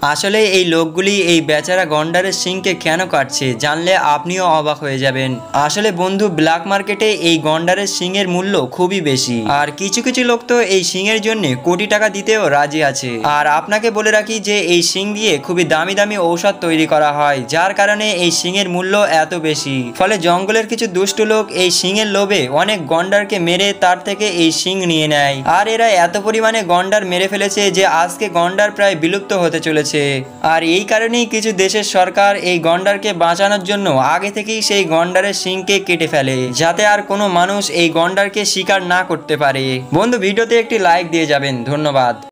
আসলে এই লোকগুলি এই বেচারা গন্ডারের শিংকে কেন কাটছে জানলে আপনিও অবাক হয়ে যাবেন। আসলে বন্ধু, ব্ল্যাক মার্কেটে এই গন্ডারের শিংয়ের মূল্য খুবই বেশি, আর কিছু কিছু লোক তো এই শিংয়ের জন্য কোটি টাকা দিতেও রাজি আছে। আর আপনাকে বলে রাখি যে এই শিং দিয়ে খুবই দামি দামি ঔষধ তৈরি করা হয়, যার কারণে এই শিংয়ের মূল্য এত বেশি। ফলে জঙ্গলের কিছু দুষ্টু লোক এই শিংয়ের লোভে অনেক গন্ডারকে মেরে তার থেকে এই শিং নিয়ে নেয়। আর এরা এত পরিমাণে গন্ডার মেরে ফেলেছে যে আজকে গন্ডার প্রায় বিলুপ্ত হতে চলেছে। আর এই কারণেই কিছু দেশের সরকার এই গন্ডারকে বাঁচানোর জন্য আগে থেকেই সেই গন্ডারের শিংকে কেটে ফেলে, যাতে আর কোনো মানুষ এই গন্ডারকে শিকার না করতে পারে। বন্ধু, ভিডিওতে একটি লাইক দিয়ে যাবেন। ধন্যবাদ।